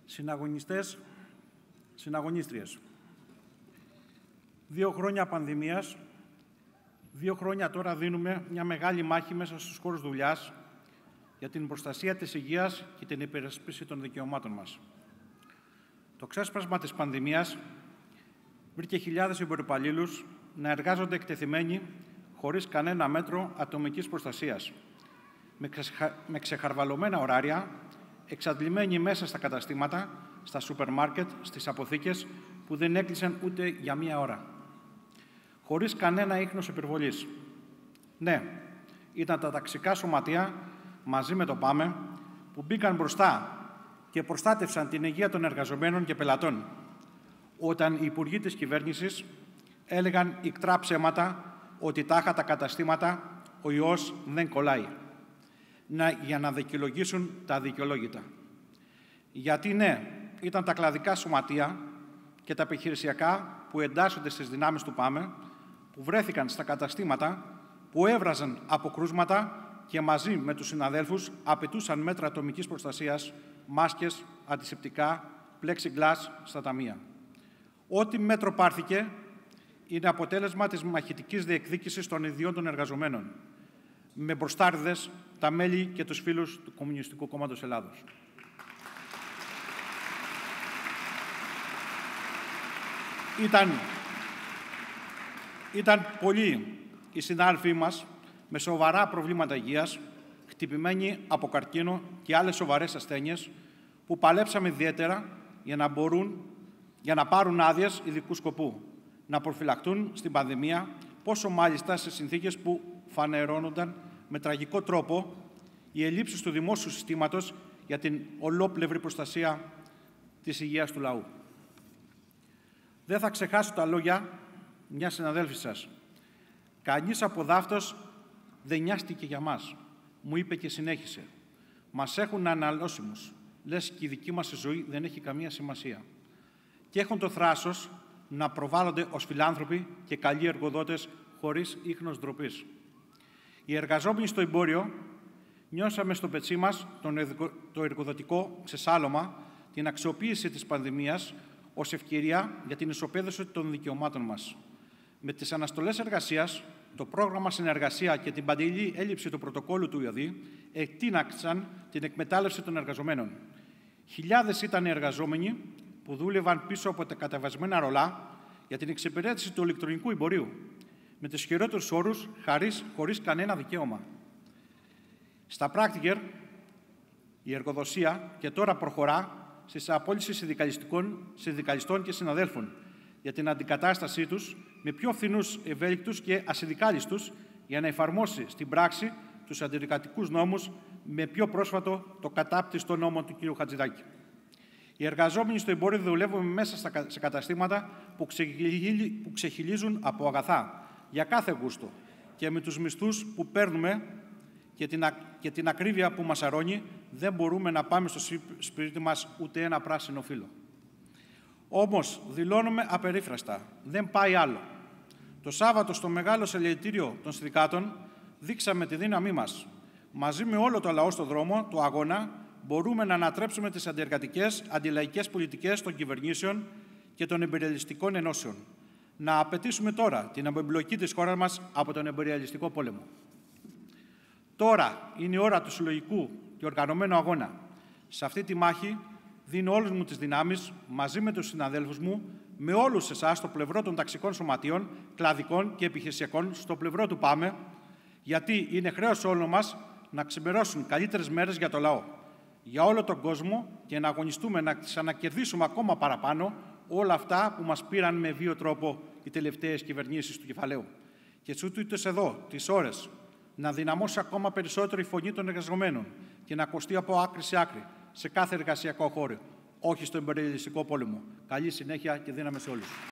Συναγωνιστές, συναγωνίστριες. 2 χρόνια πανδημίας, 2 χρόνια τώρα δίνουμε μια μεγάλη μάχη μέσα στους χώρους δουλειάς για την προστασία της υγείας και την υπερασπίση των δικαιωμάτων μας. Το ξέσπασμα της πανδημίας βρήκε χιλιάδες υπερυπαλλήλους να εργάζονται εκτεθειμένοι χωρίς κανένα μέτρο ατομικής προστασίας, με ξεχαρβαλωμένα ωράρια, εξαντλημένοι μέσα στα καταστήματα, στα σούπερ μάρκετ, στις αποθήκες που δεν έκλεισαν ούτε για μία ώρα. Χωρίς κανένα ίχνος υπερβολής. Ναι, ήταν τα ταξικά σωματεία μαζί με το ΠΑΜΕ που μπήκαν μπροστά και προστάτευσαν την υγεία των εργαζομένων και πελατών, όταν οι υπουργοί της κυβέρνησης έλεγαν ικτρά ψέματα ότι τάχα τα καταστήματα ο ιός δεν κολλάει, για να δικαιολογήσουν τα αδικαιολόγητα. Γιατί ναι, ήταν τα κλαδικά σωματεία και τα επιχειρησιακά που εντάσσονται στις δυνάμεις του ΠΑΜΕ, που βρέθηκαν στα καταστήματα, που έβραζαν από κρούσματα και μαζί με τους συναδέλφους απαιτούσαν μέτρα ατομικής προστασίας, μάσκες, αντισηπτικά, plexiglass στα ταμεία. Ό,τι μέτρο πάρθηκε είναι αποτέλεσμα της μαχητικής διεκδίκησης των ιδιών των εργαζομένων, με μπροστάριδες τα μέλη και τους φίλους του Κομμουνιστικού Κόμματος Ελλάδος. Ήταν πολλοί οι συνάδελφοί μας με σοβαρά προβλήματα υγείας, χτυπημένοι από καρκίνο και άλλες σοβαρές ασθένειες, που παλέψαμε ιδιαίτερα για να πάρουν άδειες ειδικού σκοπού, να προφυλακτούν στην πανδημία, πόσο μάλιστα σε συνθήκες που φανερώνονταν με τραγικό τρόπο οι ελλείψεις του δημόσιου συστήματος για την ολόπλευρη προστασία της υγείας του λαού. Δεν θα ξεχάσω τα λόγια μιας συναδέλφης σας. «Κανείς από δάφτος δεν νοιάστηκε για μας», μου είπε και συνέχισε. «Μας έχουν αναλώσιμους, λες και η δική μας ζωή δεν έχει καμία σημασία. Και έχουν το θράσος να προβάλλονται ως φιλάνθρωποι και καλοί εργοδότες χωρίς ίχνος ντροπής. Οι εργαζόμενοι στο εμπόριο νιώσαμε στο πετσί μας το εργοδοτικό ξεσάλωμα, την αξιοποίηση της πανδημίας ως ευκαιρία για την ισοπαίδωση των δικαιωμάτων μας. Με τις αναστολές εργασίας, το πρόγραμμα συνεργασία και την παντελή έλλειψη του πρωτοκόλλου του ΙΟΔΗ εκτείναξαν την εκμετάλλευση των εργαζομένων. Χιλιάδες ήταν οι εργαζόμενοι που δούλευαν πίσω από τα κατεβασμένα ρολά για την εξυπηρέτηση του ηλεκτρονικού εμπορίου, με τους χειρότερους όρους, χωρίς κανένα δικαίωμα. Στα πράκτικερ, η εργοδοσία και τώρα προχωρά στις απόλυσεις συνδικαλιστών και συναδέλφων για την αντικατάστασή τους με πιο φθηνούς, ευέλικτους και ασυνδικάλιστους, για να εφαρμόσει στην πράξη τους αντιεργατικούς νόμους, με πιο πρόσφατο το κατάπτυστο νόμο του κ. Χατζηδάκη. Οι εργαζόμενοι στο εμπόριο δουλεύουν μέσα σε καταστήματα που ξεχυλίζουν από αγαθά για κάθε γούστο, και με τους μισθούς που παίρνουμε και την ακρίβεια που μας αρρώνει, δεν μπορούμε να πάμε στο σπίτι μας ούτε ένα πράσινο φύλλο. Όμως δηλώνουμε απερίφραστα, δεν πάει άλλο. Το Σάββατο στο μεγάλο συλλαλητήριο των συνδικάτων δείξαμε τη δύναμή μας. Μαζί με όλο το λαό στο δρόμο του αγώνα μπορούμε να ανατρέψουμε τις αντιεργατικές, αντιλαϊκές πολιτικές των κυβερνήσεων και των εμπειριαλιστικών ενώσεων. Να απαιτήσουμε τώρα την απεμπλοκή της χώρας μας από τον εμπειριαλιστικό πόλεμο. Τώρα είναι η ώρα του συλλογικού και οργανωμένου αγώνα. Σε αυτή τη μάχη δίνω όλες μου τις δυνάμεις, μαζί με τους συναδέλφους μου, με όλους εσάς στο πλευρό των ταξικών σωματείων, κλαδικών και επιχειρησιακών, στο πλευρό του ΠΑΜΕ, γιατί είναι χρέος όλων μας να ξημερώσουν καλύτερες μέρες για το λαό, για όλο τον κόσμο, και να αγωνιστούμε να ξανακερδίσουμε ακόμα παραπάνω όλα αυτά που μας πήραν με βίο τρόπο οι τελευταίες κυβερνήσεις του κεφαλαίου. Και τούτες εδώ τις ώρες να δυναμώσει ακόμα περισσότερο η φωνή των εργαζομένων και να ακουστεί από άκρη σε άκρη σε κάθε εργασιακό χώρο, όχι στο εμπειριαλιστικό πόλεμο. Καλή συνέχεια και δύναμη σε όλους.